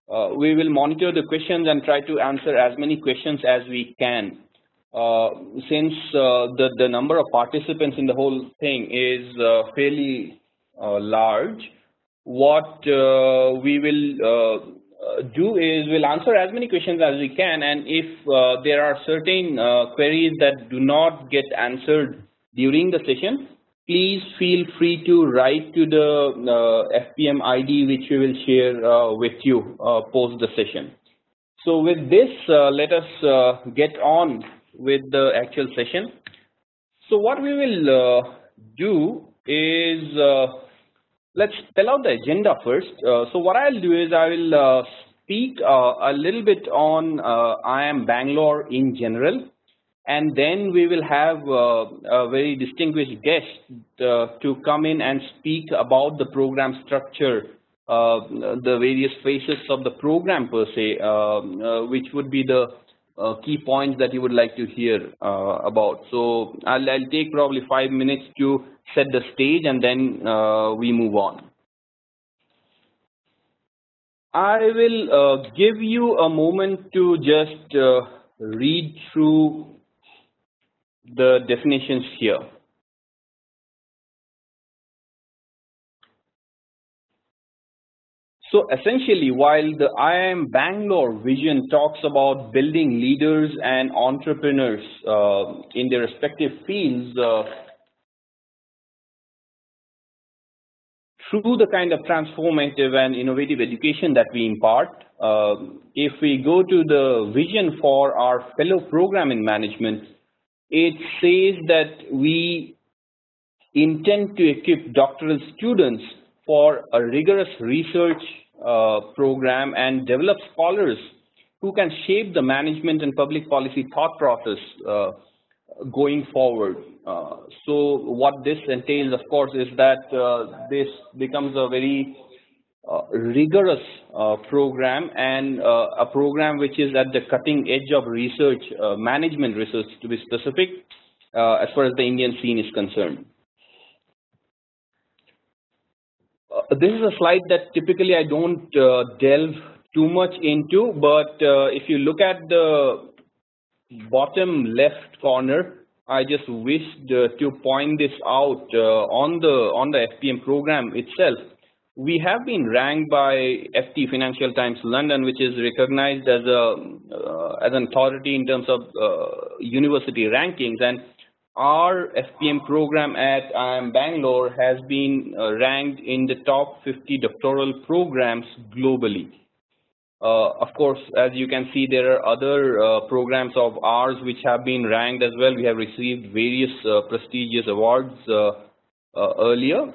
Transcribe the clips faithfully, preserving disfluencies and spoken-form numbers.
Uh, we will monitor the questions and try to answer as many questions as we can. Uh, since uh, the, the number of participants in the whole thing is uh, fairly uh, large, what uh, we will uh, do is we'll answer as many questions as we can, and if uh, there are certain uh, queries that do not get answered during the session, please feel free to write to the uh, F P M I D, which we will share uh, with you uh, post the session. So with this, uh, let us uh, get on with the actual session. So what we will uh, do is, uh, let's spell out the agenda first. Uh, so what I'll do is I will uh, speak uh, a little bit on uh, I I M Bangalore in general, and then we will have uh, a very distinguished guest uh, to come in and speak about the program structure, uh, the various phases of the program per se, uh, uh, which would be the uh, key points that you would like to hear uh, about. So I'll, I'll take probably five minutes to set the stage, and then uh, we move on. I will uh, give you a moment to just uh, read through the definitions here. So essentially, while the I I M Bangalore vision talks about building leaders and entrepreneurs uh, in their respective fields uh, through the kind of transformative and innovative education that we impart, uh, if we go to the vision for our fellow program in management, it says that we intend to equip doctoral students for a rigorous research uh, program and develop scholars who can shape the management and public policy thought process uh, going forward. Uh, so what this entails, of course, is that uh, this becomes a very uh, rigorous uh, program, and uh, a program which is at the cutting edge of research, uh, management research to be specific, uh, as far as the Indian scene is concerned. Uh, this is a slide that typically I don't uh, delve too much into, but uh, if you look at the bottom left corner, I just wished uh, to point this out uh, on the on the F P M program itself. We have been ranked by F T Financial Times London, which is recognized as a uh, as an authority in terms of uh, university rankings, and our F P M program at I I M Bangalore has been uh, ranked in the top fifty doctoral programs globally. Uh, of course, as you can see, there are other uh, programs of ours which have been ranked as well. We have received various uh, prestigious awards uh, uh, earlier.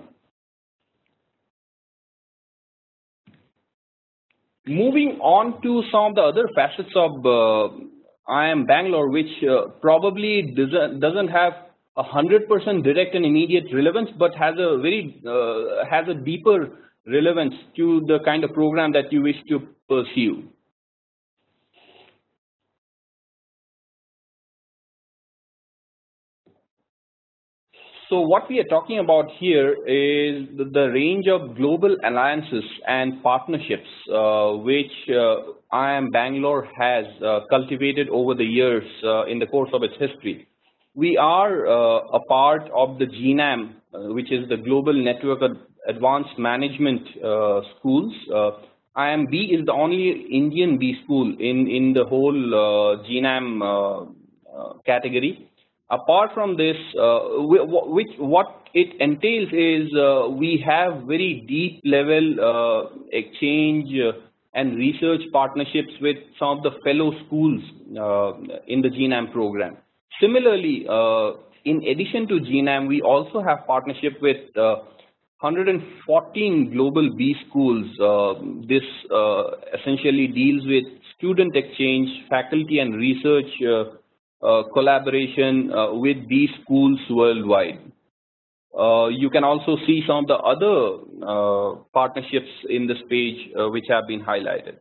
Moving on to some of the other facets of uh, I I M Bangalore, which uh, probably doesn't doesn't have a hundred percent direct and immediate relevance, but has a very uh, has a deeper relevance to the kind of program that you wish to pursue. So what we are talking about here is the, the range of global alliances and partnerships uh, which uh, I I M Bangalore has uh, cultivated over the years uh, in the course of its history. We are uh, a part of the G NAM, uh, which is the Global Network of Advanced Management uh, Schools. Uh, I I M B is the only Indian B school in, in the whole uh, G NAM uh, uh, category. Apart from this, uh, which what it entails is uh, we have very deep level uh, exchange uh, and research partnerships with some of the fellow schools uh, in the G NAM program. Similarly, uh, in addition to G NAM, we also have partnership with uh, one hundred fourteen global B schools. Uh, this uh, essentially deals with student exchange, faculty and research uh, uh, collaboration uh, with these schools worldwide. Uh, you can also see some of the other uh, partnerships in this page uh, which have been highlighted.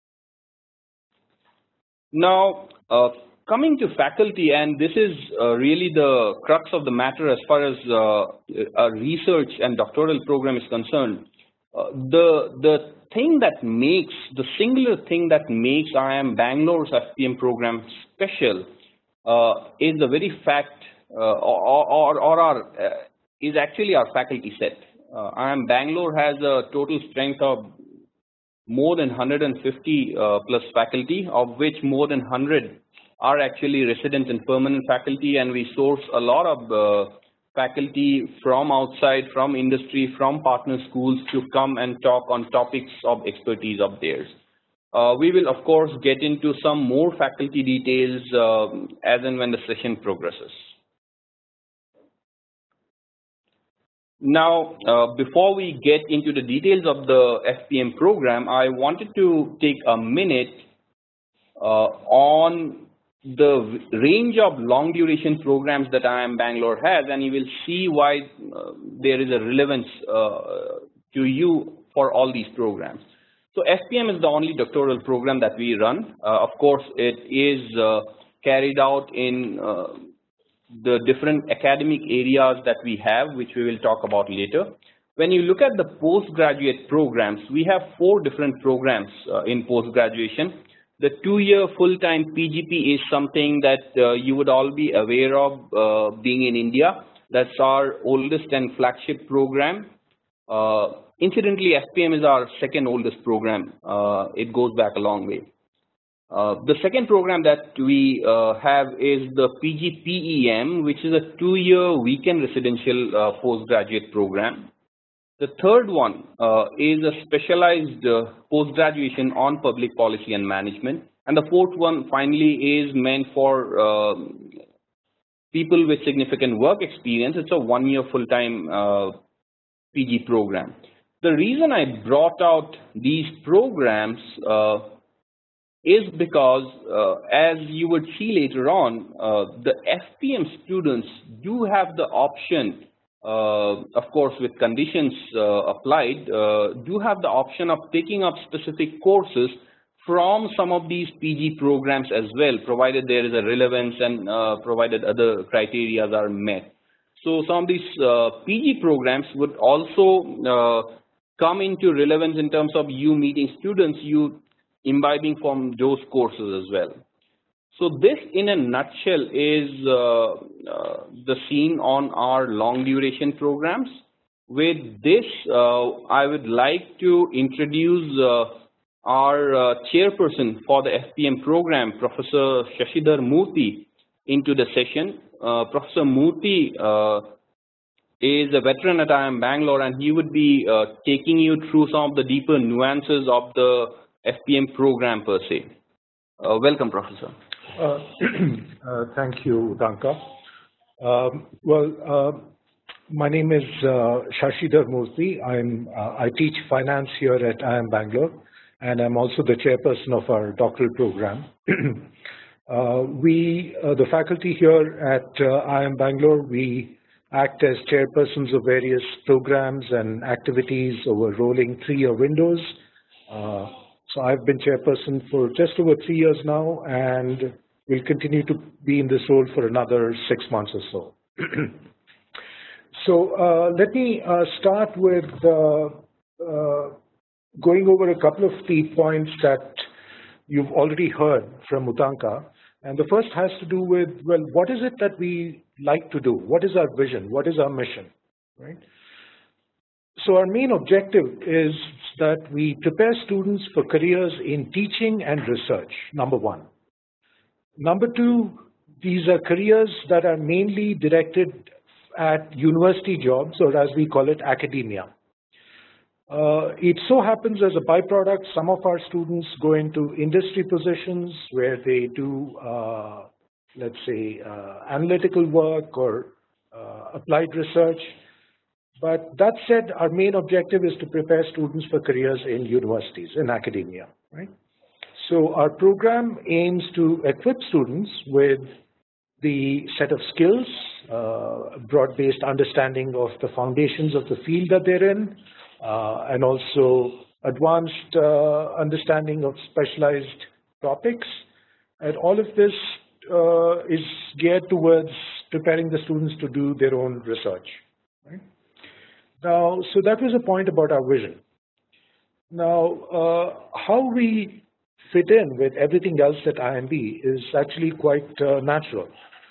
Now, uh, coming to faculty, and this is uh, really the crux of the matter as far as uh, a research and doctoral program is concerned. Uh, the the thing that makes, the singular thing that makes I I M Bangalore's F P M program special uh, is the very fact, uh, or, or, or our, uh, is actually our faculty set. Uh, I I M Bangalore has a total strength of more than one hundred fifty uh, plus faculty, of which more than one hundred are actually resident and permanent faculty, and we source a lot of uh, faculty from outside, from industry, from partner schools to come and talk on topics of expertise of theirs. Uh, we will of course get into some more faculty details uh, as and when the session progresses. Now, uh, before we get into the details of the F P M program, I wanted to take a minute uh, on the range of long duration programs that I I M Bangalore has, and you will see why uh, there is a relevance uh, to you for all these programs. So F P M is the only doctoral program that we run. Uh, of course, it is uh, carried out in uh, the different academic areas that we have, which we will talk about later. When you look at the postgraduate programs, we have four different programs uh, in post-graduation. The two-year full-time P G P is something that uh, you would all be aware of uh, being in India. That's our oldest and flagship program. Uh, incidentally, F P M is our second oldest program. Uh, it goes back a long way. Uh, the second program that we uh, have is the P G P E M, which is a two-year weekend residential uh, postgraduate program. The third one uh, is a specialized uh, post-graduation on public policy and management. And the fourth one finally is meant for uh, people with significant work experience. It's a one-year full-time uh, P G program. The reason I brought out these programs uh, is because, uh, as you would see later on, uh, the F P M students do have the option, uh, of course with conditions uh, applied, uh, do have the option of picking up specific courses from some of these P G programs as well, provided there is a relevance and uh, provided other criteria are met. So some of these uh, P G programs would also uh, come into relevance in terms of you meeting students, you imbibing from those courses as well. So this in a nutshell is uh, uh, the scene on our long duration programs. With this, uh, I would like to introduce uh, our uh, chairperson for the F P M program, Professor Shashidhar Murthy, into the session. Uh, Professor Murthy uh, is a veteran at I I M Bangalore, and he would be uh, taking you through some of the deeper nuances of the F P M program per se. Uh, welcome, Professor. Uh, uh, thank you, Danka. Um, well, uh, my name is uh, Shashidhar Murthy. I'm, uh, I teach finance here at I I M Bangalore, and I'm also the chairperson of our doctoral program. uh, we, uh, the faculty here at uh, I I M Bangalore, we act as chairpersons of various programs and activities over rolling three-year windows. Uh, So I've been chairperson for just over three years now, and will continue to be in this role for another six months or so. So uh, let me uh, start with uh, uh, going over a couple of key points that you've already heard from Utanka. And the first has to do with, well, what is it that we like to do? What is our vision? What is our mission, right? So our main objective is that we prepare students for careers in teaching and research, number one. Number two, these are careers that are mainly directed at university jobs, or as we call it, academia. Uh, it so happens as a byproduct, some of our students go into industry positions where they do, uh, let's say, uh, analytical work or uh, applied research. But that said, our main objective is to prepare students for careers in universities, in academia, right? So our program aims to equip students with the set of skills, uh, broad-based understanding of the foundations of the field that they're in, uh, and also advanced uh, understanding of specialized topics. And all of this uh, is geared towards preparing the students to do their own research, right? Now, so that was a point about our vision. Now, uh, how we fit in with everything else at I M B is actually quite uh, natural.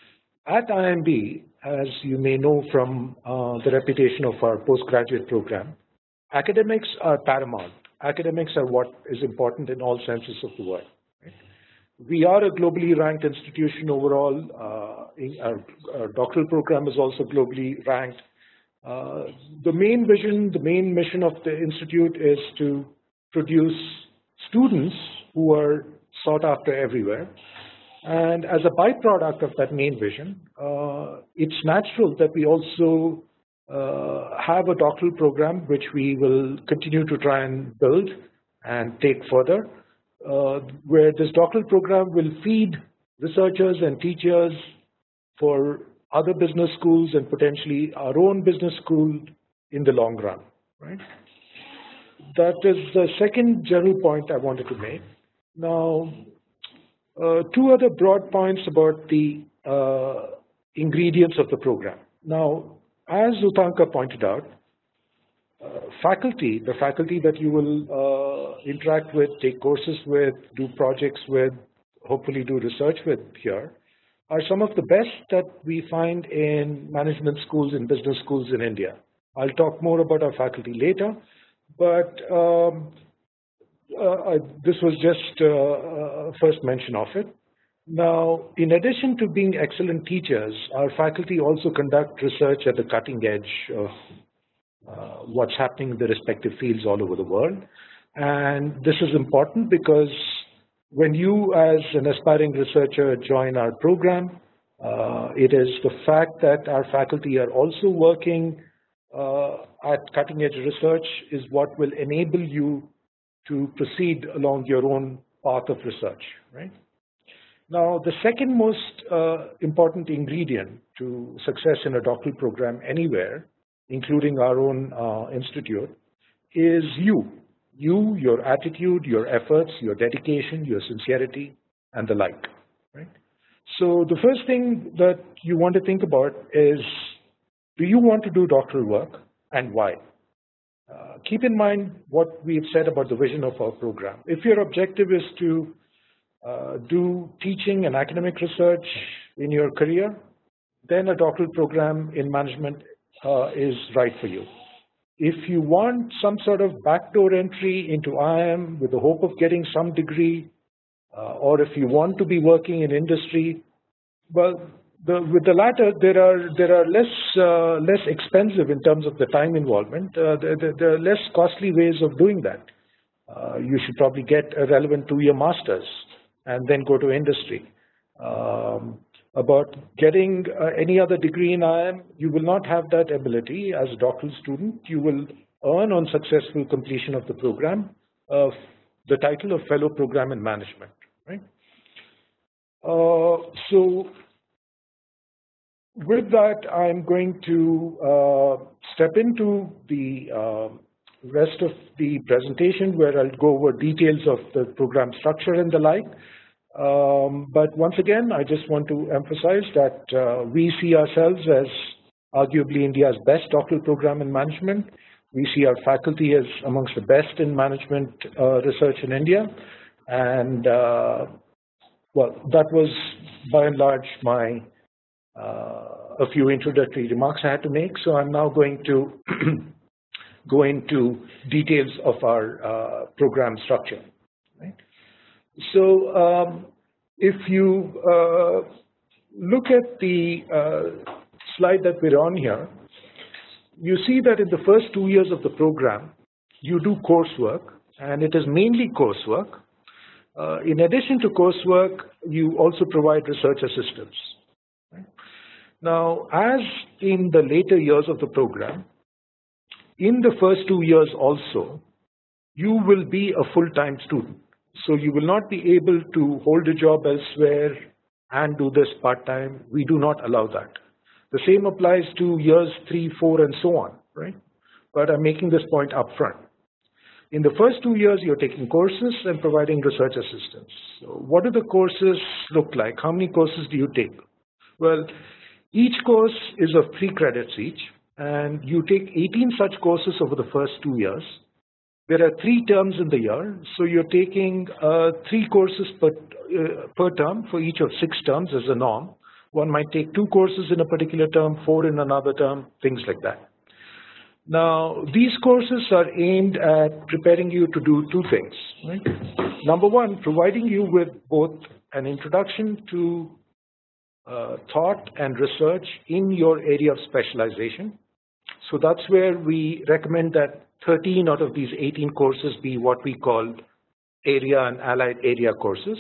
At I M B, as you may know from uh, the reputation of our postgraduate program, academics are paramount. Academics are what is important in all senses of the word. Right? We are a globally ranked institution overall. Uh, in our, our doctoral program is also globally ranked. Uh, the main vision, the main mission of the institute is to produce students who are sought after everywhere. And as a byproduct of that main vision, uh, it's natural that we also uh, have a doctoral program which we will continue to try and build and take further, uh, where this doctoral program will feed researchers and teachers for other business schools and potentially our own business school in the long run, right? That is the second general point I wanted to make. Now, uh, two other broad points about the uh, ingredients of the program. Now, as Utanka pointed out, uh, faculty, the faculty that you will uh, interact with, take courses with, do projects with, hopefully do research with here, are some of the best that we find in management schools and business schools in India. I'll talk more about our faculty later, but um, uh, I, this was just uh, a first mention of it. Now, in addition to being excellent teachers, our faculty also conduct research at the cutting edge of uh, what's happening in the respective fields all over the world. And this is important because when you as an aspiring researcher join our program, uh, it is the fact that our faculty are also working uh, at cutting edge research is what will enable you to proceed along your own path of research, right? Now, the second most uh, important ingredient to success in a doctoral program anywhere, including our own uh, institute, is you. You, your attitude, your efforts, your dedication, your sincerity, and the like, right? So the first thing that you want to think about is, do you want to do doctoral work and why? Uh, keep in mind what we've said about the vision of our program. If your objective is to uh, do teaching and academic research in your career, then a doctoral program in management uh, is right for you. If you want some sort of backdoor entry into I I M with the hope of getting some degree, uh, or if you want to be working in industry, well, the, with the latter, there are there are less uh, less expensive in terms of the time involvement. Uh, there, there, there are less costly ways of doing that. Uh, you should probably get a relevant two-year master's and then go to industry. Um, About getting uh, any other degree in I I M, you will not have that ability as a doctoral student. You will earn on successful completion of the program uh, the title of Fellow Program in Management, right? Uh, so with that, I'm going to uh, step into the uh, rest of the presentation where I'll go over details of the program structure and the like. Um, but once again, I just want to emphasize that uh, we see ourselves as arguably India's best doctoral program in management. We see our faculty as amongst the best in management uh, research in India. And, uh, well, that was by and large my uh, a few introductory remarks I had to make. So I'm now going to go into details of our uh, program structure. Right? So um, if you uh, look at the uh, slide that we're on here, you see that in the first two years of the program, you do coursework, and it is mainly coursework. Uh, in addition to coursework, you also provide research assistance. Right? Now, as in the later years of the program, in the first two years also, you will be a full-time student. So you will not be able to hold a job elsewhere and do this part-time. We do not allow that. The same applies to years three, four, and so on, right? But I'm making this point up front. In the first two years, you're taking courses and providing research assistance. So what do the courses look like? How many courses do you take? Well, each course is of three credits each, and you take eighteen such courses over the first two years. there are three terms in the year, so you're taking uh, three courses per, uh, per term for each of six terms as a norm. One might take two courses in a particular term, four in another term, things like that. Now, these courses are aimed at preparing you to do two things. Right? Number one, providing you with both an introduction to uh, thought and research in your area of specialization. So that's where we recommend that thirteen out of these eighteen courses be what we call area and allied area courses.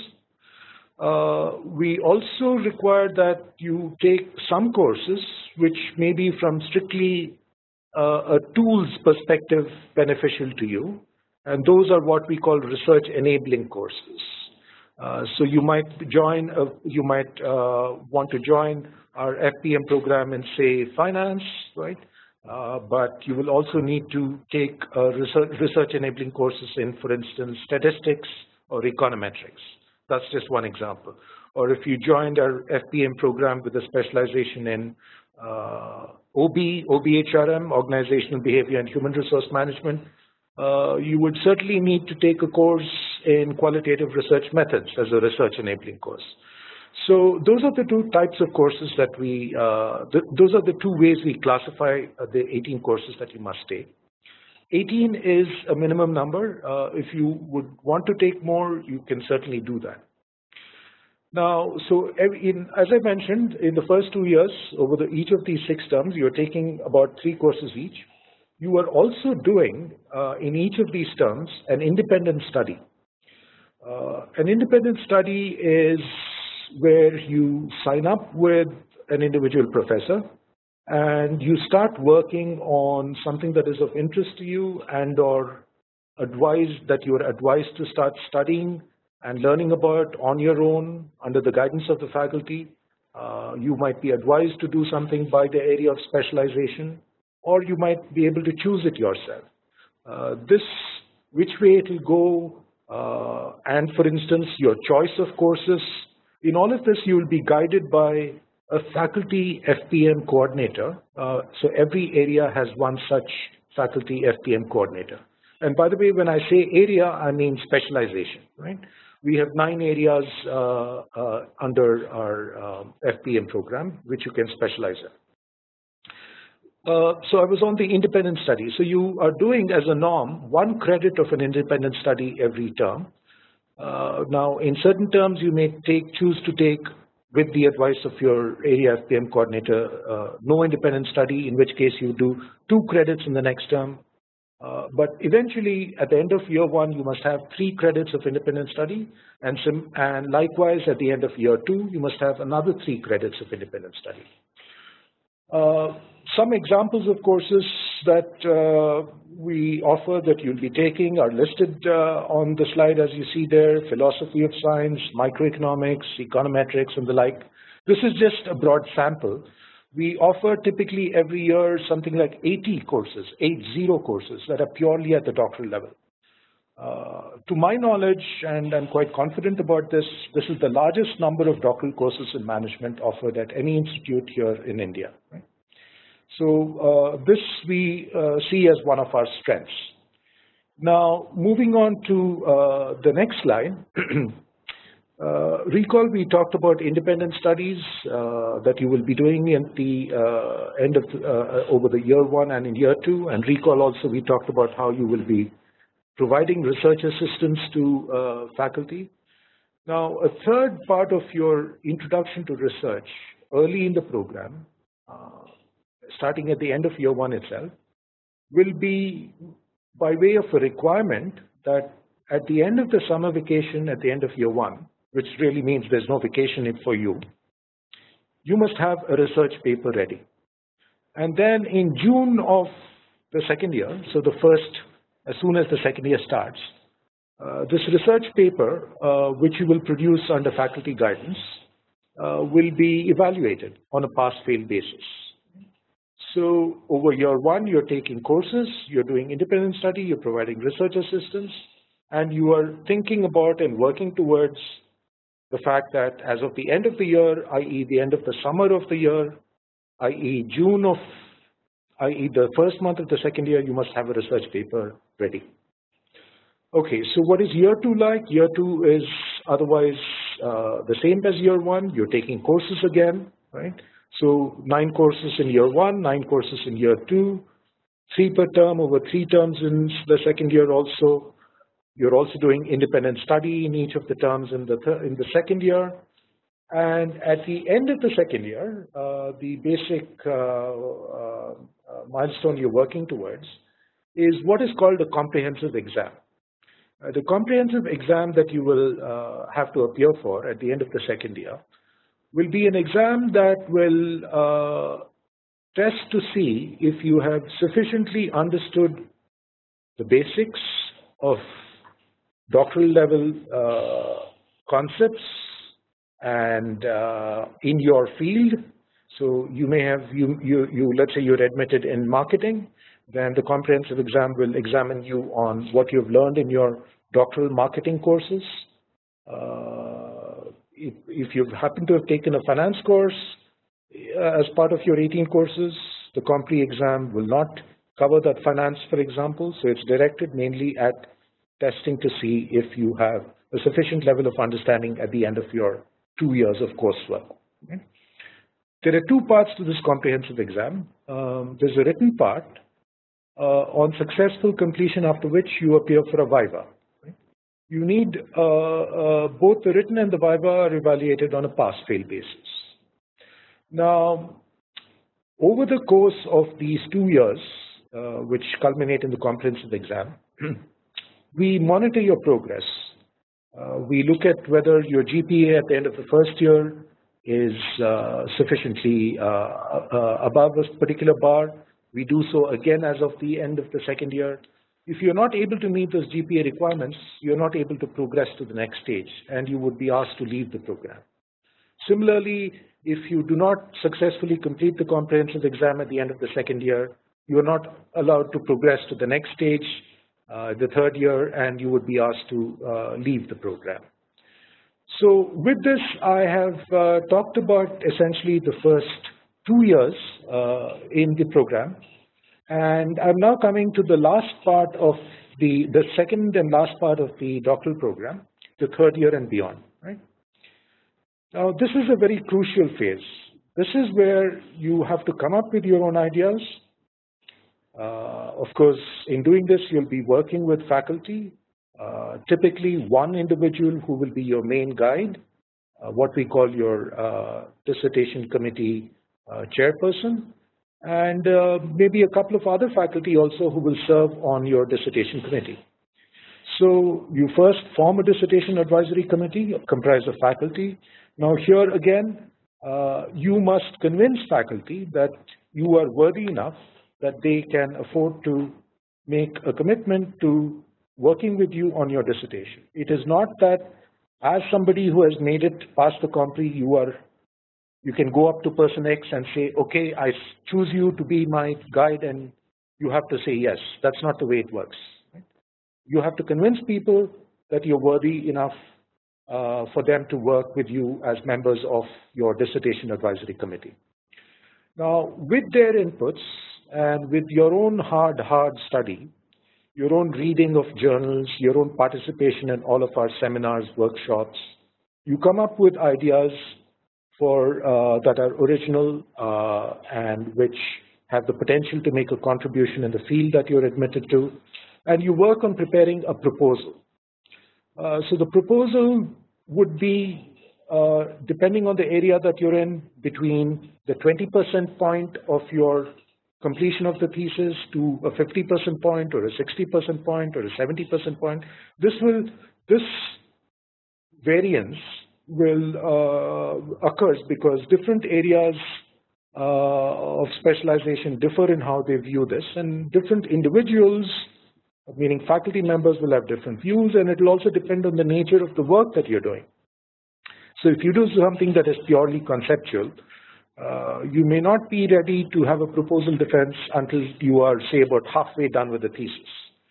Uh, we also require that you take some courses which may be from strictly uh, a tools perspective beneficial to you, and those are what we call research enabling courses. Uh, so you might join, a, you might uh, want to join our F P M program in, say, finance, right? Uh, but you will also need to take uh, research, research enabling courses in, for instance, statistics or econometrics. That's just one example. Or if you joined our F P M program with a specialization in uh, O B, O B H R M, Organizational Behavior and Human Resource Management, uh, you would certainly need to take a course in qualitative research methods as a research enabling course. So those are the two types of courses that we, uh, th those are the two ways we classify uh, the eighteen courses that you must take. eighteen is a minimum number. Uh, if you would want to take more, you can certainly do that. Now, so every, in, as I mentioned, in the first two years, over the, each of these six terms, you're taking about three courses each. You are also doing, uh, in each of these terms, an independent study. Uh, an independent study is where you sign up with an individual professor and you start working on something that is of interest to you and or advised that you are advised to start studying and learning about on your own under the guidance of the faculty. Uh, you might be advised to do something by the area of specialization, or you might be able to choose it yourself. Uh, this, which way it will go, uh, and for instance, your choice of courses, in all of this you will be guided by a faculty F P M coordinator. Uh, so every area has one such faculty F P M coordinator. And by the way, when I say area, I mean specialization, right? We have nine areas uh, uh, under our uh, F P M program, which you can specialize in. Uh, so I was on the independent study. So you are doing as a norm one credit of an independent study every term. Uh, now, in certain terms, you may take choose to take, with the advice of your area F P M coordinator, uh, no independent study, in which case you do two credits in the next term. Uh, but eventually, at the end of year one, you must have three credits of independent study, and, some, and likewise, at the end of year two, you must have another three credits of independent study. Uh, some examples of courses that uh, we offer that you'll be taking are listed uh, on the slide as you see there: philosophy of science, microeconomics, econometrics, and the like. This is just a broad sample. We offer typically every year something like eighty courses, eight zero courses that are purely at the doctoral level. Uh, to my knowledge, and I'm quite confident about this, this is the largest number of doctoral courses in management offered at any institute here in India. Right? So uh, this we uh, see as one of our strengths. Now, moving on to uh, the next slide. Uh, recall we talked about independent studies uh, that you will be doing at the uh, end of the, uh, over the year one and in year two, and recall also we talked about how you will be providing research assistance to uh, faculty. Now, a third part of your introduction to research early in the program, uh, starting at the end of year one itself, will be by way of a requirement that at the end of the summer vacation at the end of year one, which really means there's no vacation for you, you must have a research paper ready. And then in June of the second year, so the first, as soon as the second year starts, uh, this research paper, uh, which you will produce under faculty guidance, uh, will be evaluated on a pass-fail basis. So over year one, you're taking courses, you're doing independent study, you're providing research assistance, and you are thinking about and working towards the fact that as of the end of the year, that is the end of the summer of the year, that is June of, that is the first month of the second year, you must have a research paper ready. Okay, so what is year two like? Year two is otherwise uh, the same as year one. You're taking courses again, right? So nine courses in year one, nine courses in year two, three per term over three terms in the second year also. You're also doing independent study in each of the terms in the, th in the second year. And at the end of the second year, uh, the basic uh, uh, milestone you're working towards is what is called a comprehensive exam. Uh, the comprehensive exam that you will uh, have to appear for at the end of the second year will be an exam that will uh, test to see if you have sufficiently understood the basics of doctoral level uh, concepts and uh, in your field. So you may have, you, you, you, let's say you're admitted in marketing, then the comprehensive exam will examine you on what you've learned in your doctoral marketing courses. Uh, if, if you happen to have taken a finance course uh, as part of your eighteen courses, the Compre exam will not cover that finance, for example. So it's directed mainly at testing to see if you have a sufficient level of understanding at the end of your two years of coursework. Okay? There are two parts to this comprehensive exam. Um, there's a written part uh, on successful completion, after which you appear for a viva. Right? You need uh, uh, both the written and the viva are evaluated on a pass-fail basis. Now, over the course of these two years, uh, which culminate in the comprehensive exam, we monitor your progress. Uh, we look at whether your G P A at the end of the first year is uh, sufficiently uh, uh, above a particular bar. We do so again as of the end of the second year. If you're not able to meet those G P A requirements, you're not able to progress to the next stage, and you would be asked to leave the program. Similarly, if you do not successfully complete the comprehensive exam at the end of the second year, you are not allowed to progress to the next stage, uh, the third year, and you would be asked to uh, leave the program. So with this, I have uh, talked about essentially the first two years uh, in the program, and I'm now coming to the last part of the, the second and last part of the doctoral program, the third year and beyond, right? Now, this is a very crucial phase. This is where you have to come up with your own ideas. Uh, of course, in doing this, you'll be working with faculty, uh, typically one individual who will be your main guide, uh, what we call your uh, dissertation committee uh, chairperson, and uh, maybe a couple of other faculty also who will serve on your dissertation committee. So you first form a dissertation advisory committee comprised of faculty. Now here again, uh, you must convince faculty that you are worthy enough that they can afford to make a commitment to working with you on your dissertation. It is not that as somebody who has made it past the Compre, you are, you can go up to person X and say, okay, I choose you to be my guide, and you have to say yes. That's not the way it works. Right? You have to convince people that you're worthy enough uh, for them to work with you as members of your dissertation advisory committee. Now, with their inputs and with your own hard, hard study, your own reading of journals, your own participation in all of our seminars, workshops, you come up with ideas for uh, that are original uh, and which have the potential to make a contribution in the field that you're admitted to, and you work on preparing a proposal. Uh, so the proposal would be, uh, depending on the area that you're in, between the twenty percent point of your completion of the thesis to a fifty percent point or a sixty percent point or a seventy percent point. This will, this variance will uh, occurs because different areas uh, of specialization differ in how they view this, and different individuals, meaning faculty members, will have different views, and it will also depend on the nature of the work that you're doing. So if you do something that is purely conceptual, uh, you may not be ready to have a proposal defense until you are, say, about halfway done with the thesis.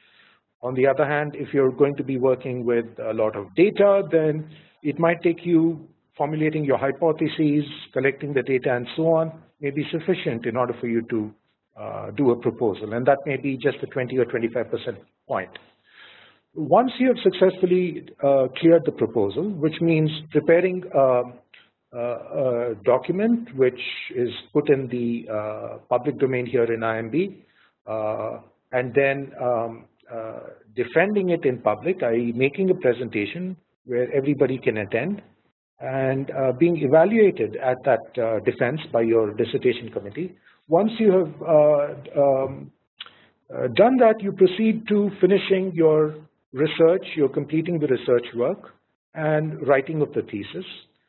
On the other hand, if you're going to be working with a lot of data, then it might take you formulating your hypotheses, collecting the data, and so on, may be sufficient in order for you to uh, do a proposal, and that may be just a twenty or twenty-five percent point. once you have successfully uh, cleared the proposal, which means preparing a, a, a document which is put in the uh, public domain here in I M B, uh, and then um, uh, defending it in public, that is making a presentation where everybody can attend, and uh, being evaluated at that uh, defense by your dissertation committee. Once you have uh, um, uh, done that, you proceed to finishing your research, you're completing the research work and writing of the thesis.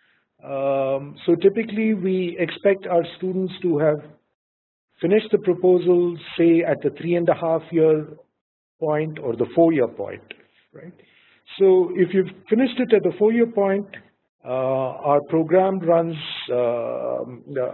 Um, so typically we expect our students to have finished the proposal, say at the three and a half year point or the four year point, right? So if you've finished it at the four year point, uh, our program runs, uh,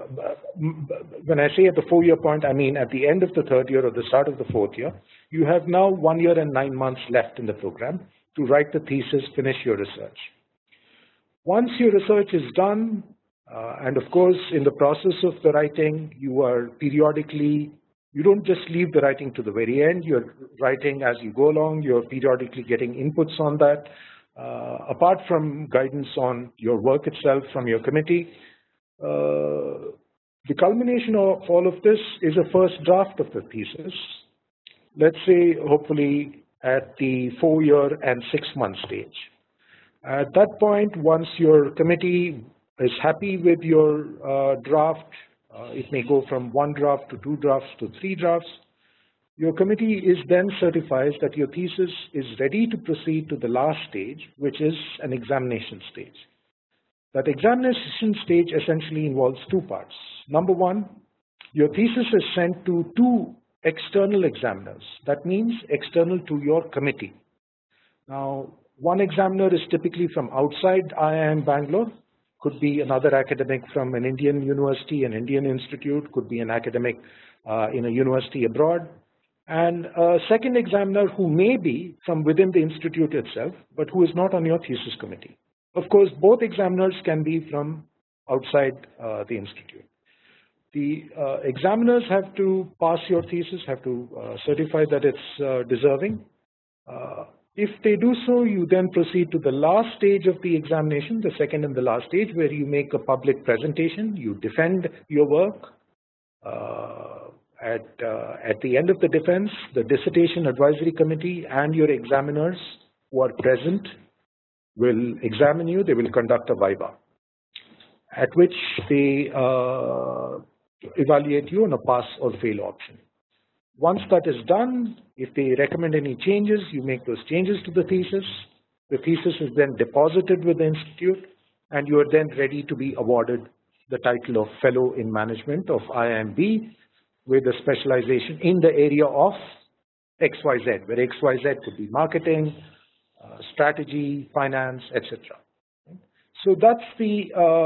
when I say at the four year point, I mean at the end of the third year or the start of the fourth year. You have now one year and nine months left in the program to write the thesis, finish your research. Once your research is done, uh, and of course in the process of the writing, you are periodically, you don't just leave the writing to the very end, you're writing as you go along, you're periodically getting inputs on that. Uh, apart from guidance on your work itself from your committee, uh, the culmination of all of this is a first draft of the thesis. Let's say hopefully at the four year and six month stage. At that point, once your committee is happy with your uh, draft, uh, it may go from one draft to two drafts to three drafts. Your committee is then certifies that your thesis is ready to proceed to the last stage, which is an examination stage. That examination stage essentially involves two parts. Number one, your thesis is sent to two external examiners. That means external to your committee. Now, one examiner is typically from outside I I M Bangalore, could be another academic from an Indian university, an Indian institute, could be an academic uh, in a university abroad, and a second examiner who may be from within the institute itself, but who is not on your thesis committee. Of course, both examiners can be from outside uh, the institute. The uh, examiners have to pass your thesis, have to uh, certify that it's uh, deserving. Uh, if they do so, you then proceed to the last stage of the examination, the second and the last stage, where you make a public presentation, you defend your work. Uh, at, uh, at the end of the defense, the dissertation advisory committee and your examiners who are present will examine you, they will conduct a viva, at which they uh, evaluate you on a pass or fail option. Once that is done, if they recommend any changes, you make those changes to the thesis. The thesis is then deposited with the institute, and you are then ready to be awarded the title of Fellow in Management of I I M B with a specialization in the area of X Y Z, where X Y Z could be marketing, uh, strategy, finance, et cetera. So that's the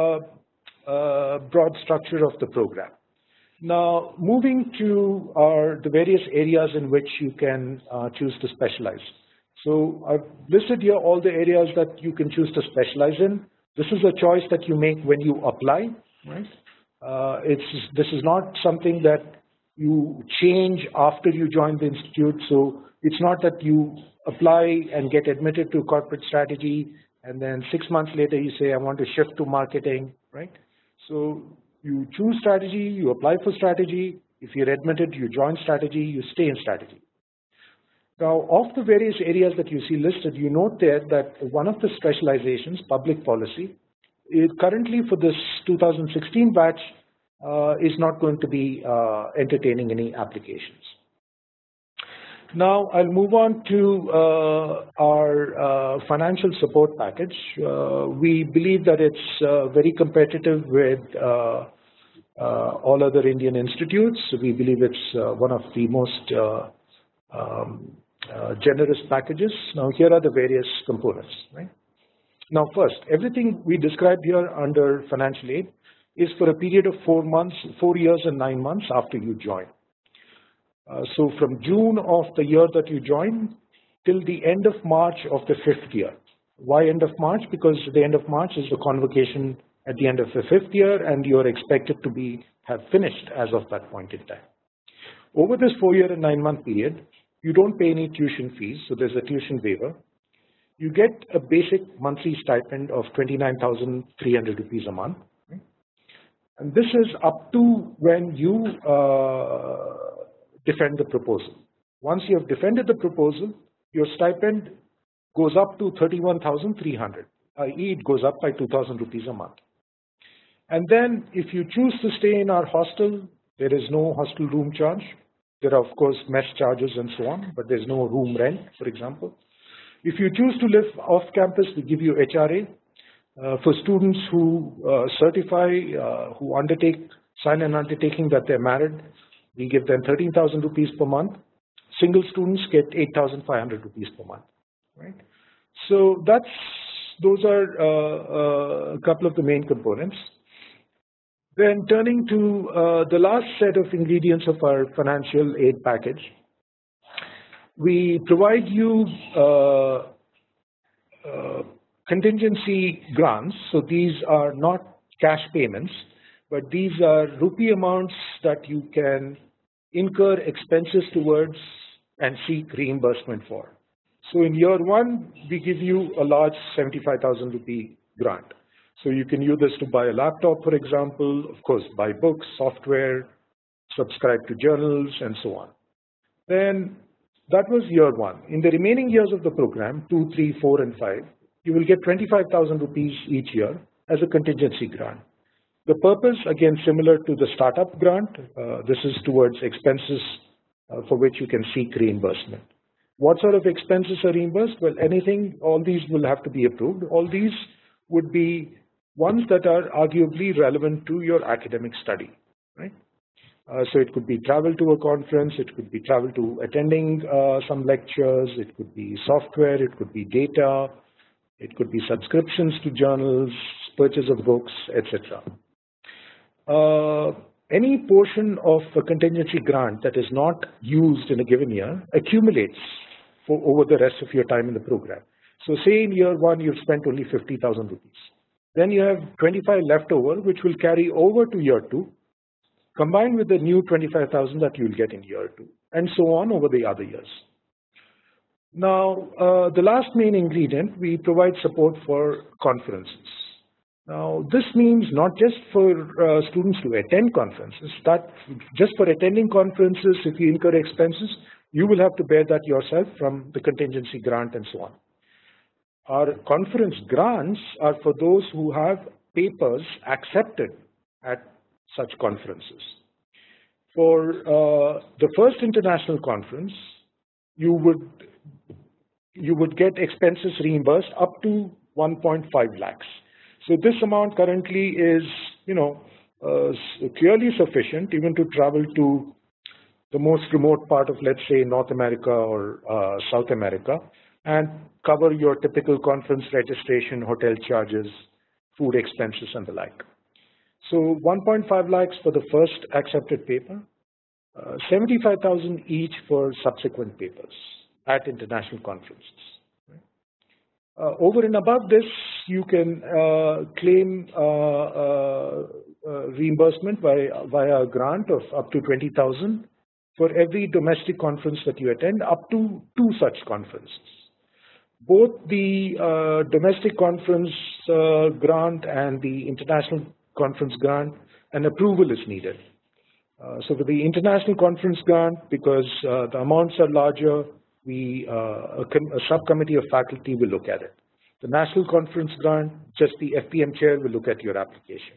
uh, uh, broad structure of the program. Now, moving to our, the various areas in which you can uh, choose to specialize. So I've listed here all the areas that you can choose to specialize in. This is a choice that you make when you apply, right? Uh, it's, this is not something that you change after you join the institute. So it's not that you apply and get admitted to corporate strategy, and then six months later you say, I want to shift to marketing, right? So you choose strategy, you apply for strategy. If you're admitted, you join strategy, you stay in strategy. Now, of the various areas that you see listed, you note there that one of the specializations, public policy, is currently for this two thousand sixteen batch uh, is not going to be uh, entertaining any applications. Now, I'll move on to uh, our uh, financial support package. Uh, we believe that it's uh, very competitive with uh, uh, all other Indian institutes. We believe it's uh, one of the most uh, um, uh, generous packages. Now, here are the various components, right? Now, first, everything we described here under financial aid is for a period of four months, four years and nine months after you join. Uh, so from June of the year that you join till the end of March of the fifth year. Why end of March? Because the end of March is the convocation at the end of the fifth year, and you're expected to be have finished as of that point in time. Over this four year and nine month period, You don't pay any tuition fees, so there's a tuition waiver. You get a basic monthly stipend of twenty-nine thousand three hundred rupees a month. And this is up to when you uh, defend the proposal. Once you have defended the proposal, your stipend goes up to thirty-one thousand three hundred, that is it goes up by two thousand rupees a month. And then if you choose to stay in our hostel, there is no hostel room charge. There are, of course, mess charges and so on, but there's no room rent, for example. If you choose to live off campus, we give you H R A. Uh, for students who uh, certify, uh, who undertake, sign an undertaking that they're married, we give them thirteen thousand rupees per month. Single students get eight thousand five hundred rupees per month, right? So that's, those are uh, uh, a couple of the main components. Then turning to uh, the last set of ingredients of our financial aid package, we provide you uh, uh, contingency grants. So these are not cash payments, but these are rupee amounts that you can incur expenses towards and seek reimbursement for. So in year one, we give you a large seventy-five thousand rupee grant. So you can use this to buy a laptop, for example, of course, buy books, software, subscribe to journals, and so on. Then that was year one. In the remaining years of the program, two, three, four, and five, you will get twenty-five thousand rupees each year as a contingency grant. The purpose, again, similar to the startup grant, uh, this is towards expenses uh, for which you can seek reimbursement. What sort of expenses are reimbursed? Well, anything, all these will have to be approved. All these would be ones that are arguably relevant to your academic study, right? Uh, so it could be travel to a conference, it could be travel to attending uh, some lectures, it could be software, it could be data, it could be subscriptions to journals, purchase of books, et cetera. Uh, any portion of a contingency grant that is not used in a given year accumulates for over the rest of your time in the program. So say in year one you've spent only fifty thousand rupees. Then you have twenty-five left over, which will carry over to year two, combined with the new twenty-five thousand that you'll get in year two, and so on over the other years. Now, uh, the last main ingredient, we provide support for conferences. Now, this means not just for uh, students to attend conferences, that just for attending conferences, if you incur expenses, you will have to bear that yourself from the contingency grant and so on. Our conference grants are for those who have papers accepted at such conferences. For uh, the first international conference, you would you would get expenses reimbursed up to one point five lakhs. So this amount currently is, you know, uh, clearly sufficient even to travel to the most remote part of, let's say, North America or uh, South America, and cover your typical conference registration, hotel charges, food expenses, and the like. So one point five lakhs for the first accepted paper, uh, seventy-five thousand each for subsequent papers at international conferences. Uh, over and above this, you can uh, claim uh, uh, uh, reimbursement by, via a grant of up to twenty thousand for every domestic conference that you attend, up to two such conferences. Both the uh, domestic conference uh, grant and the international conference grant, an approval is needed. Uh, so for the international conference grant, because uh, the amounts are larger, we, uh, a, a subcommittee of faculty will look at it. The national conference grant, just the F P M chair will look at your application.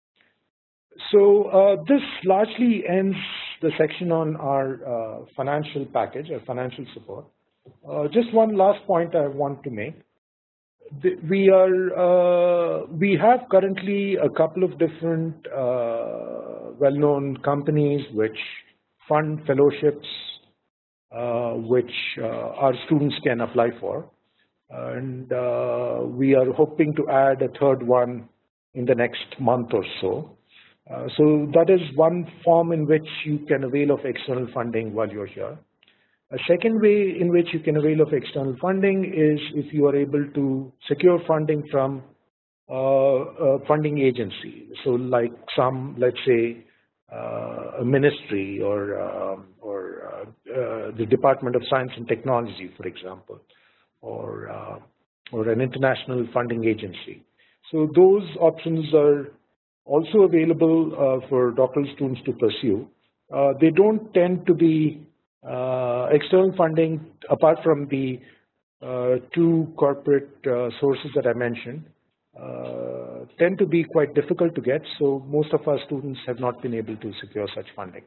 So uh, this largely ends the section on our uh, financial package, our financial support. Uh, just one last point I want to make. The, we are uh, we have currently a couple of different uh, well-known companies which fund fellowships, uh, which uh, our students can apply for, and uh, we are hoping to add a third one in the next month or so. Uh, so that is one form in which you can avail of external funding while you're here. A second way in which you can avail of external funding is if you are able to secure funding from uh, a funding agency. So like some, let's say, uh, a ministry or, uh, or uh, uh, the Department of Science and Technology, for example, or, uh, or an international funding agency. So those options are also available uh, for doctoral students to pursue. Uh, they don't tend to be uh, external funding apart from the uh, two corporate uh, sources that I mentioned. Uh, tend to be quite difficult to get, so most of our students have not been able to secure such funding.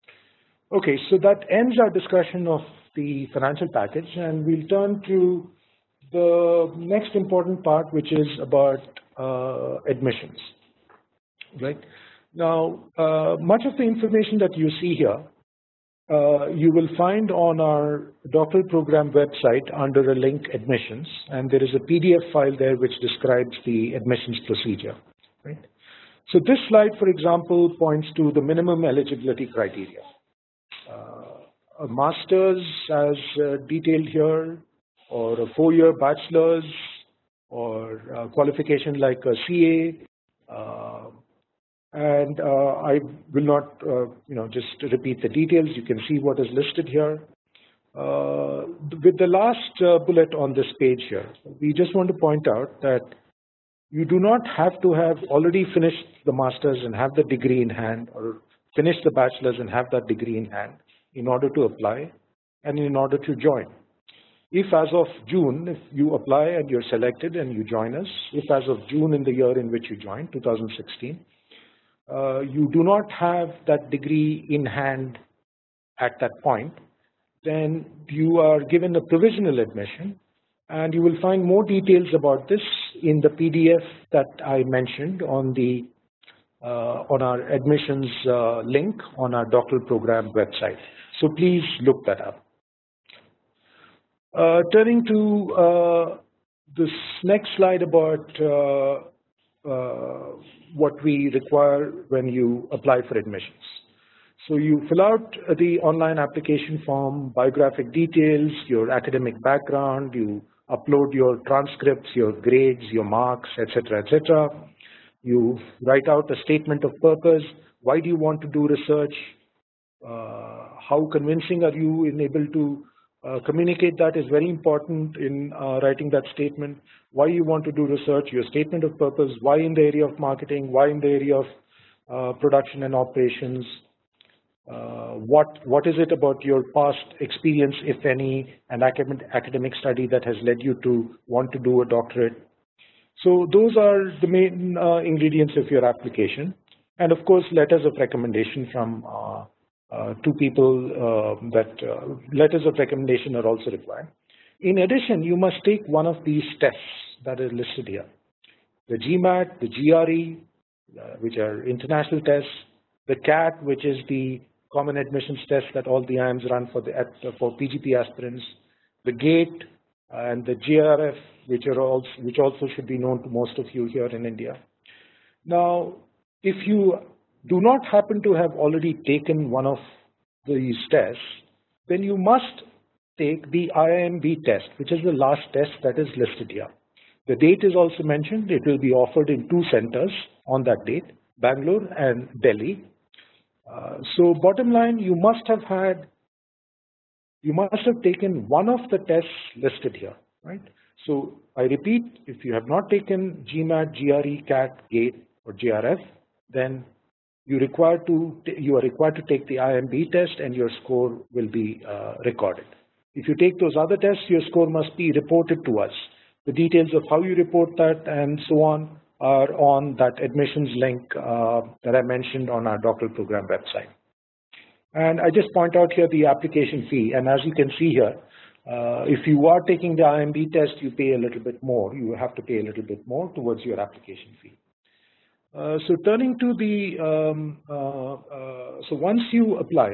Okay, so that ends our discussion of the financial package, and we'll turn to the next important part, which is about uh, admissions. Right now, uh, much of the information that you see here, uh, you will find on our doctoral program website under a link admissions, and there is a P D F file there which describes the admissions procedure. Right. So this slide, for example, points to the minimum eligibility criteria. Uh, a master's as uh, detailed here, or a four-year bachelor's, or a qualification like a C A. Uh, And uh, I will not, uh, you know, just repeat the details. You can see what is listed here. Uh, with the last uh, bullet on this page here, we just want to point out that you do not have to have already finished the master's and have the degree in hand, or finish the bachelor's and have that degree in hand in order to apply and in order to join. If as of June, if you apply and you're selected and you join us, if as of June in the year in which you joined, two thousand sixteen, Uh, you do not have that degree in hand at that point, then you are given a provisional admission, and you will find more details about this in the P D F that I mentioned on the uh, on our admissions uh, link on our doctoral program website. So please look that up. Uh, turning to uh, this next slide about uh, uh, what we require when you apply for admissions. So you fill out the online application form, biographic details, your academic background, you upload your transcripts, your grades, your marks, et cetera, et cetera. You write out a statement of purpose. Why do you want to do research? Uh, how convincing are you in able to uh, communicate that is very important in uh, writing that statement. Why you want to do research, your statement of purpose, why in the area of marketing, why in the area of uh, production and operations, uh, what, what is it about your past experience, if any, and academic, academic study that has led you to want to do a doctorate. So those are the main uh, ingredients of your application. And of course, letters of recommendation from uh, uh, two people uh, that uh, letters of recommendation are also required. In addition, you must take one of these tests that are listed here. The GMAT, the G R E, uh, which are international tests, the C A T, which is the common admissions test that all the I I Ms run for, the, for P G P aspirants, the GATE, and the J R F, which, are also, which also should be known to most of you here in India. Now, if you do not happen to have already taken one of these tests, then you must take the I I M B test, which is the last test that is listed here. The date is also mentioned. It will be offered in two centers on that date, Bangalore and Delhi. Uh, so bottom line, you must have had, you must have taken one of the tests listed here, right? So I repeat, if you have not taken GMAT, G R E, C A T, GATE, or J R F, then you require to you are required to take the I I M B test, and your score will be uh, recorded. If you take those other tests, your score must be reported to us. The details of how you report that and so on are on that admissions link uh, that I mentioned on our doctoral program website. And I just point out here the application fee. And as you can see here, uh, if you are taking the I I M B test, you pay a little bit more. You have to pay a little bit more towards your application fee. Uh, so turning to the, um, uh, uh, so once you apply,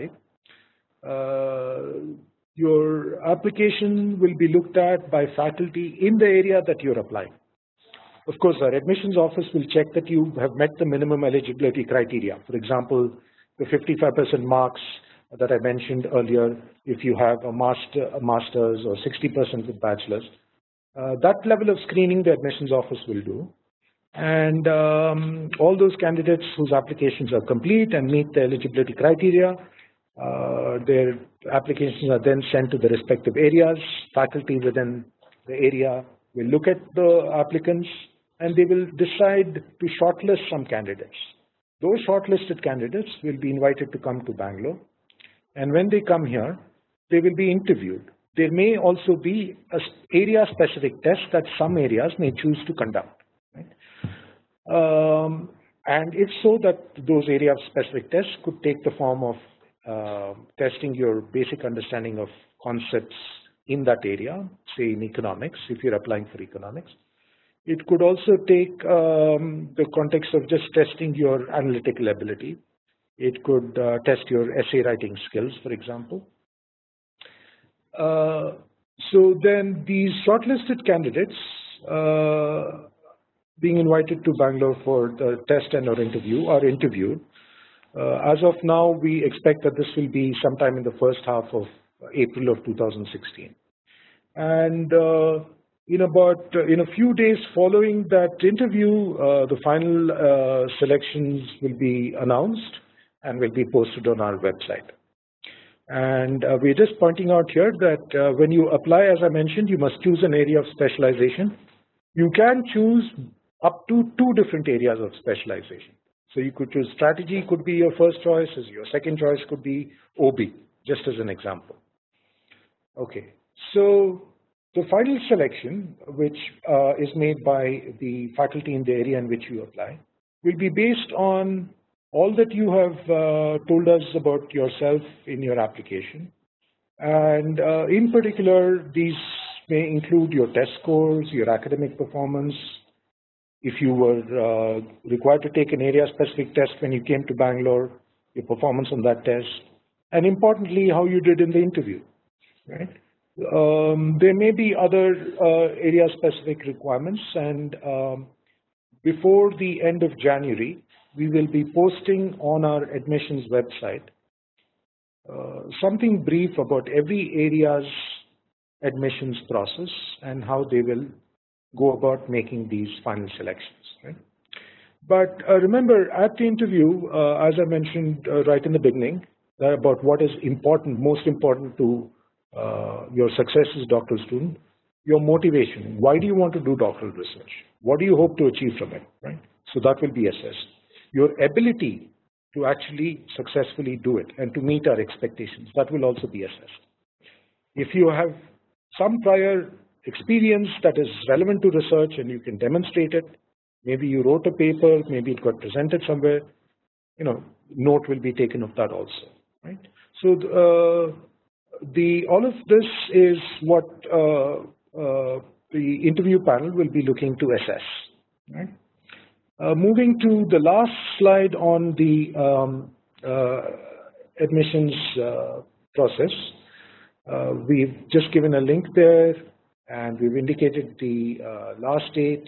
uh, your application will be looked at by faculty in the area that you're applying. Of course, our admissions office will check that you have met the minimum eligibility criteria. For example, the fifty-five percent marks that I mentioned earlier, if you have a, master, a master's or sixty percent with bachelor's, uh, that level of screening the admissions office will do. And um, all those candidates whose applications are complete and meet the eligibility criteria, Uh, their applications are then sent to the respective areas. Faculty within the area will look at the applicants and they will decide to shortlist some candidates. Those shortlisted candidates will be invited to come to Bangalore, and when they come here, they will be interviewed. There may also be an area-specific test that some areas may choose to conduct. Right? Um, and it's so that those area-specific tests could take the form of uh, testing your basic understanding of concepts in that area, say in economics, if you're applying for economics. It could also take um, the context of just testing your analytical ability. It could uh, test your essay writing skills, for example. Uh, so then these shortlisted candidates uh, being invited to Bangalore for the test and or interview are interviewed. Uh, as of now, we expect that this will be sometime in the first half of April of two thousand sixteen. And uh, in about uh, in a few days following that interview, uh, the final uh, selections will be announced and will be posted on our website. And uh, we're just pointing out here that uh, when you apply, as I mentioned, you must choose an area of specialization. You can choose up to two different areas of specialization. So you could choose strategy, could be your first choice, as your second choice could be O B, just as an example. Okay, so the final selection, which uh, is made by the faculty in the area in which you apply, will be based on all that you have uh, told us about yourself in your application. And uh, in particular, these may include your test scores, your academic performance, if you were uh, required to take an area-specific test when you came to Bangalore, your performance on that test, and importantly, how you did in the interview, right? Um, there may be other uh, area-specific requirements, and um, before the end of January, we will be posting on our admissions website uh, something brief about every area's admissions process and how they will go about making these final selections. Right? But uh, remember, at the interview, uh, as I mentioned uh, right in the beginning, uh, about what is important, most important to uh, your success as a doctoral student, your motivation. Why do you want to do doctoral research? What do you hope to achieve from it? Right? So that will be assessed. Your ability to actually successfully do it and to meet our expectations, that will also be assessed. If you have some prior experience that is relevant to research and you can demonstrate it, maybe you wrote a paper, maybe it got presented somewhere, you know, note will be taken of that also, right? So uh, the all of this is what uh, uh, the interview panel will be looking to assess, right? Uh, moving to the last slide on the um, uh, admissions uh, process, uh, we've just given a link there. And we've indicated the uh, last date.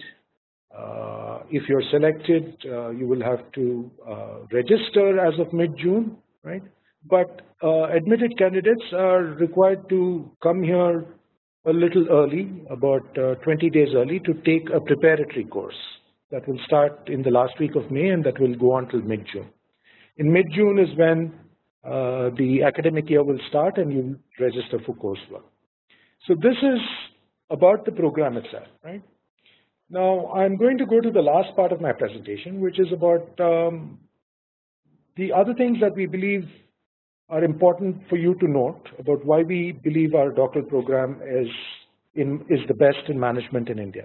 Uh, if you're selected, uh, you will have to uh, register as of mid-June, right? But uh, admitted candidates are required to come here a little early, about uh, twenty days early, to take a preparatory course that will start in the last week of May and that will go on till mid-June. In mid-June is when uh, the academic year will start and you register for coursework. So this is about the program itself, right? Now, I'm going to go to the last part of my presentation, which is about um, the other things that we believe are important for you to note about why we believe our doctoral program is, in, is the best in management in India.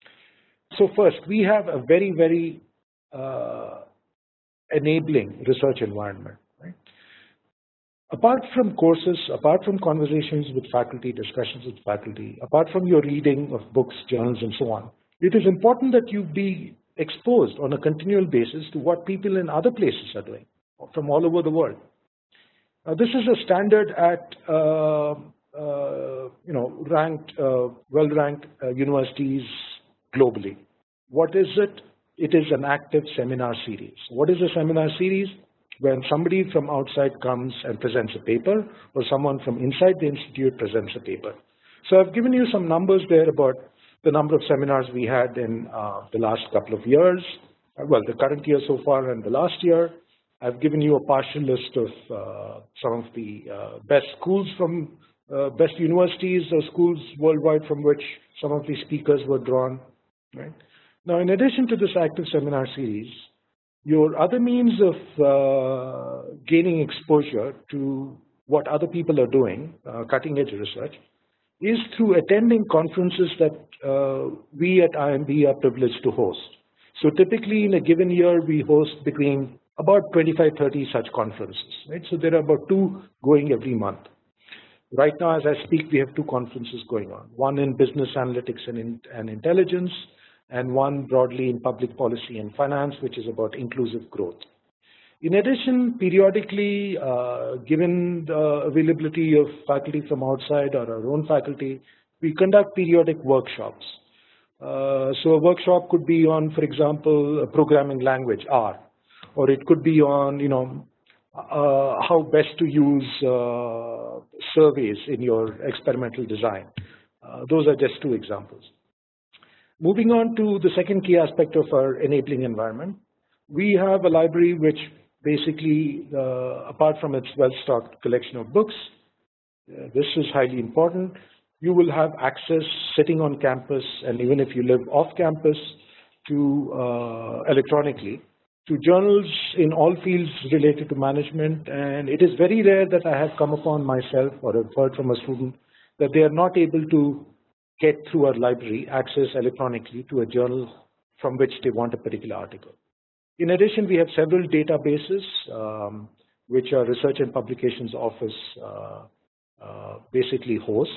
So first, we have a very, very uh, enabling research environment. Right? Apart from courses, apart from conversations with faculty, discussions with faculty, apart from your reading of books, journals, and so on, it is important that you be exposed on a continual basis to what people in other places are doing from all over the world. Now, this is a standard at uh, uh, you know ranked, uh, well-ranked uh, universities globally. What is it? It is an active seminar series. What is a seminar series? When somebody from outside comes and presents a paper, or someone from inside the institute presents a paper. So I've given you some numbers there about the number of seminars we had in uh, the last couple of years, well, the current year so far and the last year. I've given you a partial list of uh, some of the uh, best schools from uh, best universities or schools worldwide from which some of the speakers were drawn. Right? Now, in addition to this active seminar series, your other means of uh, gaining exposure to what other people are doing, uh, cutting edge research, is through attending conferences that uh, we at I M B are privileged to host. So typically in a given year, we host between about twenty-five, thirty such conferences. Right? So there are about two going every month. Right now, as I speak, we have two conferences going on, one in business analytics and, in, and intelligence, and one broadly in public policy and finance, which is about inclusive growth. In addition, periodically, uh, given the availability of faculty from outside or our own faculty, we conduct periodic workshops. Uh, so a workshop could be on, for example, a programming language, R, or it could be on, you know, uh, how best to use uh, surveys in your experimental design. Uh, those are just two examples. Moving on to the second key aspect of our enabling environment, we have a library which basically, uh, apart from its well-stocked collection of books, uh, this is highly important, you will have access sitting on campus, and even if you live off campus, to uh, electronically, to journals in all fields related to management. And it is very rare that I have come upon myself or have heard from a student that they are not able to get through our library access electronically to a journal from which they want a particular article. In addition, we have several databases um, which our Research and Publications Office uh, uh, basically hosts.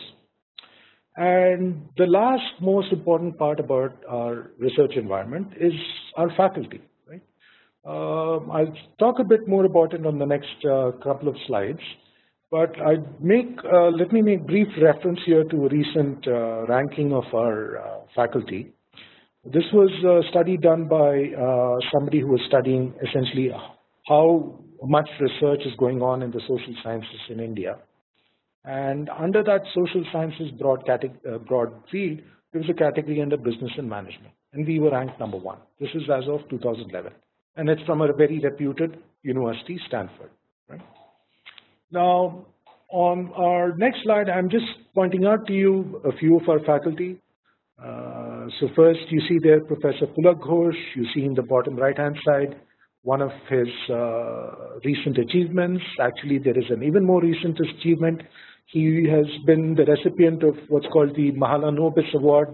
And the last most important part about our research environment is our faculty. Right? Um, I'll talk a bit more about it on the next uh, couple of slides. But I make, uh, let me make brief reference here to a recent uh, ranking of our uh, faculty. This was a study done by uh, somebody who was studying essentially how much research is going on in the social sciences in India. And under that social sciences broad, uh, broad field, there was a category under business and management. And we were ranked number one. This is as of two thousand eleven. And it's from a very reputed university, Stanford. Right? Now, on our next slide, I'm just pointing out to you a few of our faculty. Uh, so first, you see there Professor Pulak Ghosh. You see in the bottom right-hand side one of his uh, recent achievements. Actually, there is an even more recent achievement. He has been the recipient of what's called the Mahalanobis Award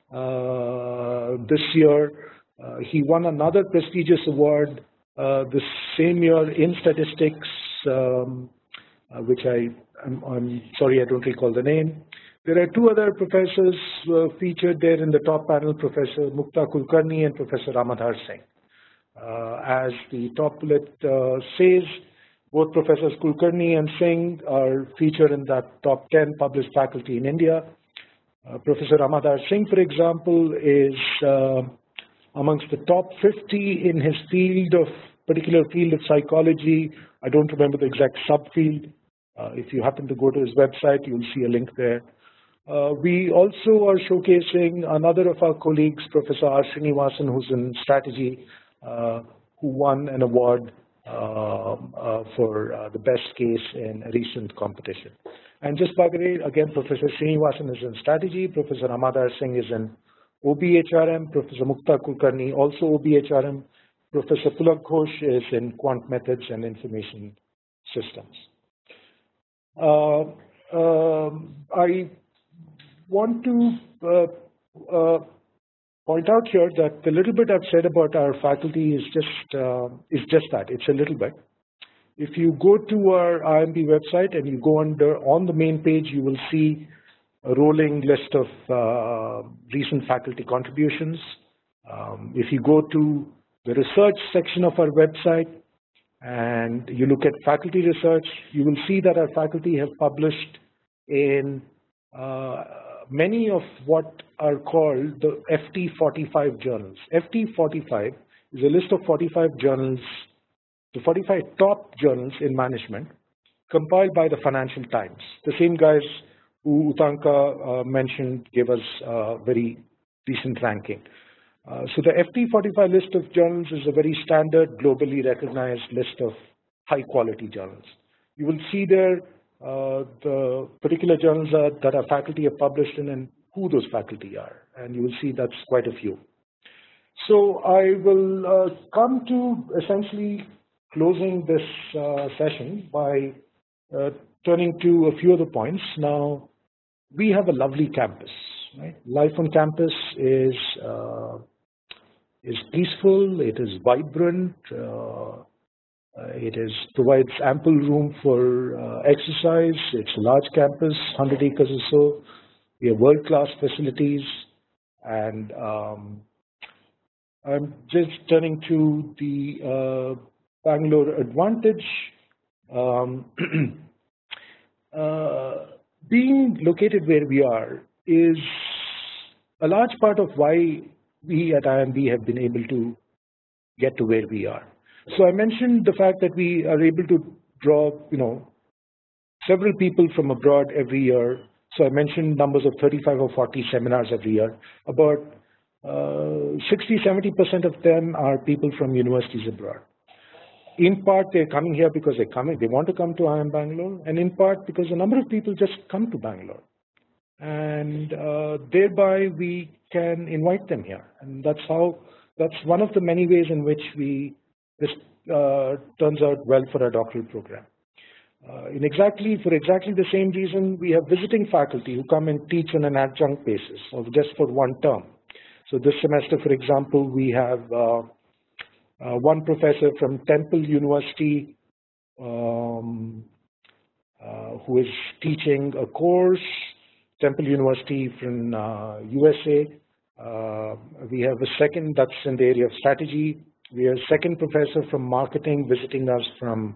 uh, this year. Uh, he won another prestigious award uh, the same year in statistics, um, uh, which I, I'm, I'm sorry, I don't recall the name. There are two other professors uh, featured there in the top panel, Professor Mukta Kulkarni and Professor Ramadhar Singh. Uh, as the top bullet uh, says, both Professors Kulkarni and Singh are featured in that top ten published faculty in India. Uh, Professor Ramadhar Singh, for example, is uh, amongst the top fifty in his field of, particular field of psychology. I don't remember the exact subfield. Uh, if you happen to go to his website, you'll see a link there. Uh, we also are showcasing another of our colleagues, Professor R. Srinivasan, who's in strategy, uh, who won an award uh, uh, for uh, the best case in a recent competition. And just by the way, again, Professor Srinivasan is in strategy, Professor Ramadhar Singh is in O B H R M, Professor Mukta Kulkarni also O B H R M, Professor Pulak Ghosh is in quant methods and information systems. Uh, uh, I want to uh, uh, point out here that the little bit I've said about our faculty is just uh, is just that. It's a little bit. If you go to our I M B website and you go under on the main page, you will see a rolling list of uh, recent faculty contributions. Um, if you go to the research section of our website and you look at faculty research, you will see that our faculty have published in uh, many of what are called the F T forty-five journals. F T forty-five is a list of forty-five journals, the forty-five top journals in management, compiled by the Financial Times. The same guys who Utanka uh, mentioned gave us a very recent ranking. Uh, so the F T forty-five list of journals is a very standard, globally recognized list of high-quality journals. You will see there uh, the particular journals are, that our faculty have published in and who those faculty are, and you will see that's quite a few. So I will uh, come to essentially closing this uh, session by uh, turning to a few other points. Now, we have a lovely campus, right? Life on campus is uh, is peaceful, it is vibrant, uh, it is provides ample room for uh, exercise. It's a large campus, one hundred acres or so. We have world-class facilities, and um, I'm just turning to the uh, Bangalore advantage. Um, uh, being located where we are is a large part of why we at I M B have been able to get to where we are. So I mentioned the fact that we are able to draw, you know, several people from abroad every year. So I mentioned numbers of thirty-five or forty seminars every year. About uh, sixty, seventy percent of them are people from universities abroad. In part, they're coming here because they're coming, they want to come to I I M Bangalore, and in part because a number of people just come to Bangalore. And uh, thereby we can invite them here. And that's how, that's one of the many ways in which we, this uh, turns out well for our doctoral program. Uh, in exactly, for exactly the same reason, we have visiting faculty who come and teach on an adjunct basis, or just for one term. So this semester, for example, we have uh, uh, one professor from Temple University um, uh, who is teaching a course, Temple University from uh, U S A. Uh, we have a second that's in the area of strategy. We have a second professor from marketing visiting us from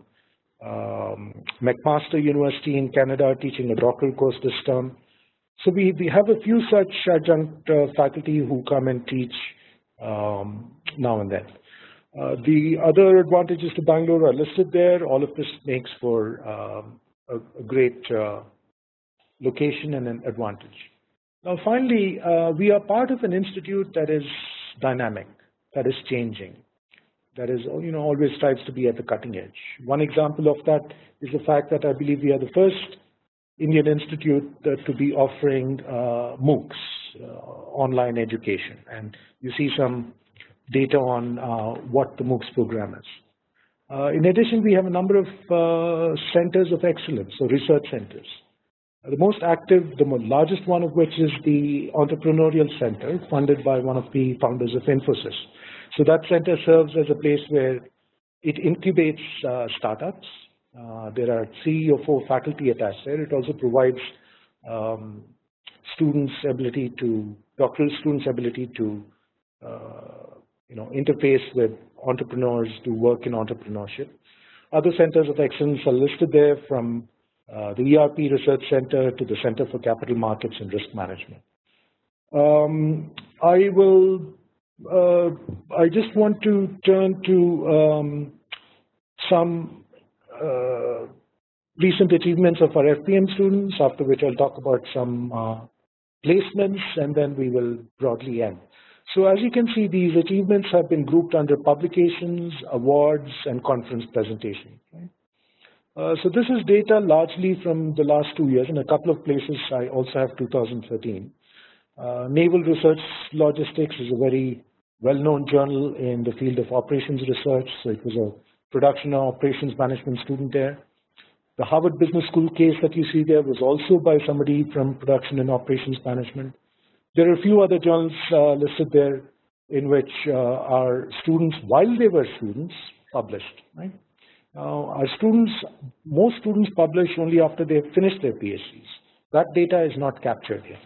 um, McMaster University in Canada, teaching a doctoral course this term. So we, we have a few such adjunct uh, faculty who come and teach um, now and then. Uh, the other advantages to Bangalore are listed there. All of this makes for um, a, a great uh, location and an advantage. Now finally, uh, we are part of an institute that is dynamic, that is changing, that is, you know, always strives to be at the cutting edge. One example of that is the fact that I believe we are the first Indian institute uh, to be offering uh, MOOCs, uh, online education, and you see some data on uh, what the MOOCs program is. Uh, in addition, we have a number of uh, centers of excellence, or research centers. The most active, the most largest one of which is the Entrepreneurial Center, funded by one of the founders of Infosys. So that center serves as a place where it incubates uh, startups. Uh, there are three or four faculty attached there. It also provides um, students' ability to, doctoral students' ability to, uh, you know, interface with entrepreneurs, to work in entrepreneurship. Other centers of excellence are listed there, from Uh, the E R P Research Center to the Center for Capital Markets and Risk Management. Um, I will, uh, I just want to turn to um, some uh, recent achievements of our F P M students, after which I'll talk about some uh, placements, and then we will broadly end. So as you can see, these achievements have been grouped under publications, awards, and conference presentations. Right? Uh, so this is data largely from the last two years. In a couple of places, I also have two thousand thirteen. Uh, Naval Research Logistics is a very well-known journal in the field of operations research. So it was a production and operations management student there. The Harvard Business School case that you see there was also by somebody from production and operations management. There are a few other journals uh, listed there in which uh, our students, while they were students, published, right? Now, our students, most students publish only after they have finished their PhDs. That data is not captured here.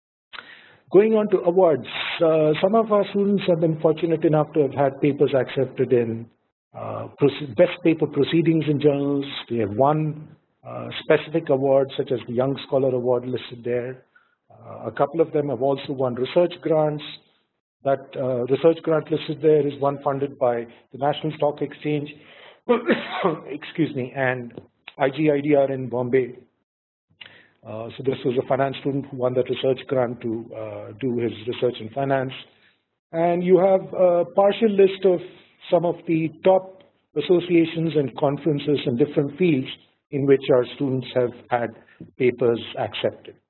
Going on to awards, uh, some of our students have been fortunate enough to have had papers accepted in uh, best paper proceedings in journals. They have won uh, specific awards, such as the Young Scholar Award listed there. Uh, a couple of them have also won research grants. That uh, research grant listed there is one funded by the National Stock Exchange, excuse me, and I G I D R in Bombay. Uh, so this was a finance student who won that research grant to uh, do his research in finance. And you have a partial list of some of the top associations and conferences in different fields in which our students have had papers accepted.